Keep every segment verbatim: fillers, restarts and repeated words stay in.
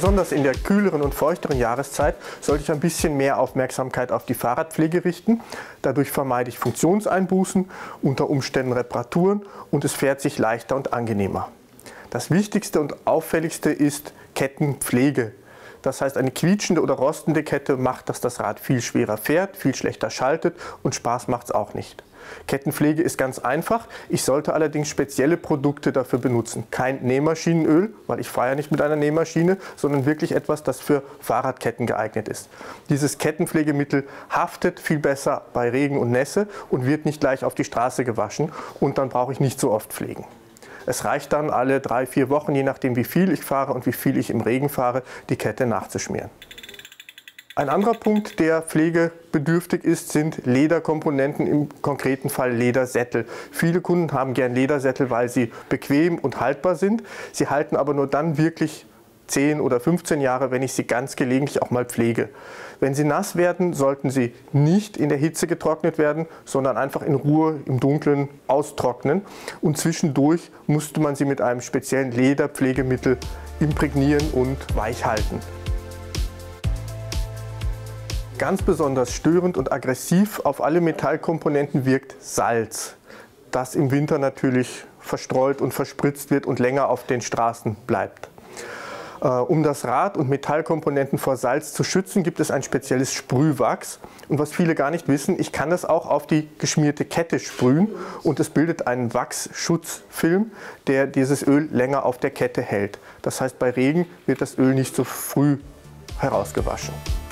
Besonders in der kühleren und feuchteren Jahreszeit sollte ich ein bisschen mehr Aufmerksamkeit auf die Fahrradpflege richten. Dadurch vermeide ich Funktionseinbußen, unter Umständen Reparaturen und es fährt sich leichter und angenehmer. Das Wichtigste und Auffälligste ist Kettenpflege. Das heißt, eine quietschende oder rostende Kette macht, dass das Rad viel schwerer fährt, viel schlechter schaltet und Spaß macht es auch nicht. Kettenpflege ist ganz einfach. Ich sollte allerdings spezielle Produkte dafür benutzen. Kein Nähmaschinenöl, weil ich fahre ja nicht mit einer Nähmaschine, sondern wirklich etwas, das für Fahrradketten geeignet ist. Dieses Kettenpflegemittel haftet viel besser bei Regen und Nässe und wird nicht gleich auf die Straße gewaschen und dann brauche ich nicht so oft pflegen. Es reicht dann alle drei, vier Wochen, je nachdem wie viel ich fahre und wie viel ich im Regen fahre, die Kette nachzuschmieren. Ein anderer Punkt, der pflegebedürftig ist, sind Lederkomponenten, im konkreten Fall Ledersättel. Viele Kunden haben gern Ledersättel, weil sie bequem und haltbar sind. Sie halten aber nur dann wirklich zehn oder fünfzehn Jahre, wenn ich sie ganz gelegentlich auch mal pflege. Wenn sie nass werden, sollten sie nicht in der Hitze getrocknet werden, sondern einfach in Ruhe im Dunkeln austrocknen. Und zwischendurch musste man sie mit einem speziellen Lederpflegemittel imprägnieren und weich halten. Ganz besonders störend und aggressiv auf alle Metallkomponenten wirkt Salz, das im Winter natürlich verstreut und verspritzt wird und länger auf den Straßen bleibt. Um das Rad und Metallkomponenten vor Salz zu schützen, gibt es ein spezielles Sprühwachs. Und was viele gar nicht wissen, ich kann das auch auf die geschmierte Kette sprühen und es bildet einen Wachsschutzfilm, der dieses Öl länger auf der Kette hält. Das heißt, bei Regen wird das Öl nicht so früh herausgewaschen.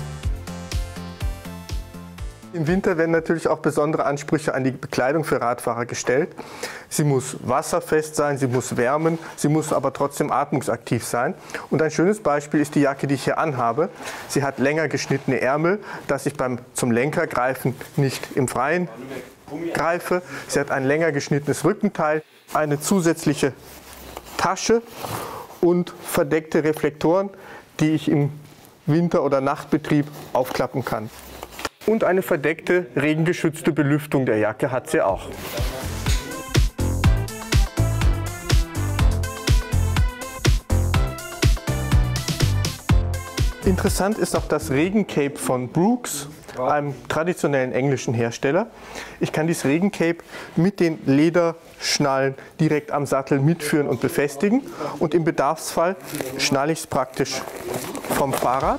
Im Winter werden natürlich auch besondere Ansprüche an die Bekleidung für Radfahrer gestellt. Sie muss wasserfest sein, sie muss wärmen, sie muss aber trotzdem atmungsaktiv sein. Und ein schönes Beispiel ist die Jacke, die ich hier anhabe. Sie hat länger geschnittene Ärmel, dass ich beim zum Lenker greifen nicht im Freien greife. Sie hat ein länger geschnittenes Rückenteil, eine zusätzliche Tasche und verdeckte Reflektoren, die ich im Winter- oder Nachtbetrieb aufklappen kann. Und eine verdeckte, regengeschützte Belüftung der Jacke hat sie auch. Interessant ist auch das Regencape von Brooks, einem traditionellen englischen Hersteller. Ich kann dieses Regencape mit den Lederschnallen direkt am Sattel mitführen und befestigen. Und im Bedarfsfall schnalle ich es praktisch vom Fahrrad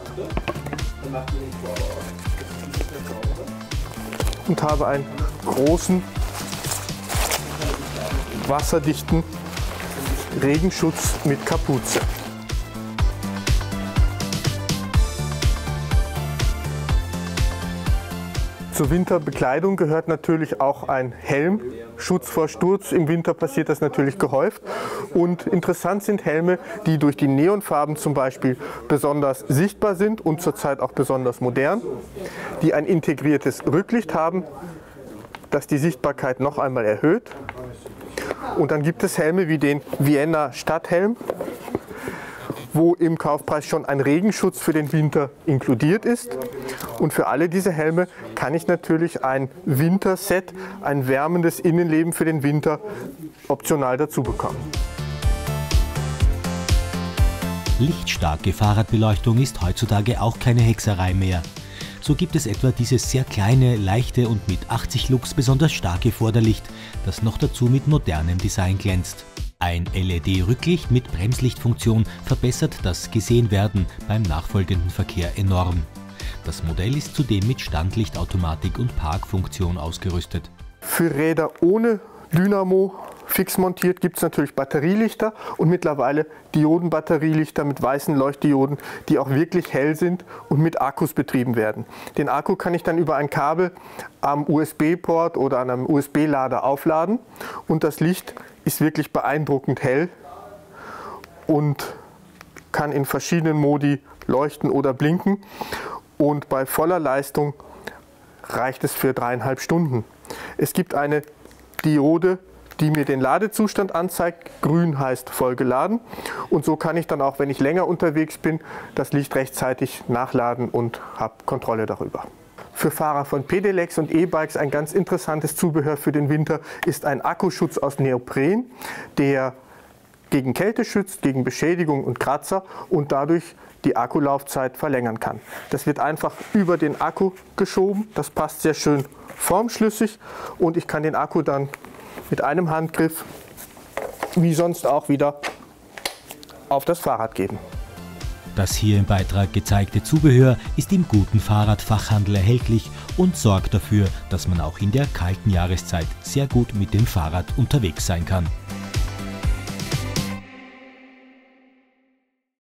und habe einen großen, wasserdichten Regenschutz mit Kapuze. Zur Winterbekleidung gehört natürlich auch ein Helm. Schutz vor Sturz. Im Winter passiert das natürlich gehäuft. Und interessant sind Helme, die durch die Neonfarben zum Beispiel besonders sichtbar sind und zurzeit auch besonders modern, die ein integriertes Rücklicht haben, das die Sichtbarkeit noch einmal erhöht. Und dann gibt es Helme wie den Vienna Stadthelm, wo im Kaufpreis schon ein Regenschutz für den Winter inkludiert ist. Und für alle diese Helme kann ich natürlich ein Winterset, ein wärmendes Innenleben für den Winter optional dazu bekommen. Lichtstarke Fahrradbeleuchtung ist heutzutage auch keine Hexerei mehr. So gibt es etwa dieses sehr kleine, leichte und mit achtzig Lux besonders starke Vorderlicht, das noch dazu mit modernem Design glänzt. Ein L E D-Rücklicht mit Bremslichtfunktion verbessert das Gesehenwerden beim nachfolgenden Verkehr enorm. Das Modell ist zudem mit Standlichtautomatik und Parkfunktion ausgerüstet. Für Räder ohne Dynamo fix montiert gibt es natürlich Batterielichter und mittlerweile Diodenbatterielichter mit weißen Leuchtdioden, die auch wirklich hell sind und mit Akkus betrieben werden. Den Akku kann ich dann über ein Kabel am U S B-Port oder an einem U S B-Lader aufladen und das Licht ist wirklich beeindruckend hell und kann in verschiedenen Modi leuchten oder blinken und bei voller Leistung reicht es für dreieinhalb Stunden. Es gibt eine Diode, die mir den Ladezustand anzeigt. Grün heißt voll geladen und so kann ich dann auch, wenn ich länger unterwegs bin, das Licht rechtzeitig nachladen und habe Kontrolle darüber. Für Fahrer von Pedelecs und E-Bikes ein ganz interessantes Zubehör für den Winter ist ein Akkuschutz aus Neopren, der gegen Kälte schützt, gegen Beschädigung und Kratzer und dadurch die Akkulaufzeit verlängern kann. Das wird einfach über den Akku geschoben, das passt sehr schön formschlüssig und ich kann den Akku dann mit einem Handgriff, wie sonst auch, wieder auf das Fahrrad geben. Das hier im Beitrag gezeigte Zubehör ist im guten Fahrradfachhandel erhältlich und sorgt dafür, dass man auch in der kalten Jahreszeit sehr gut mit dem Fahrrad unterwegs sein kann.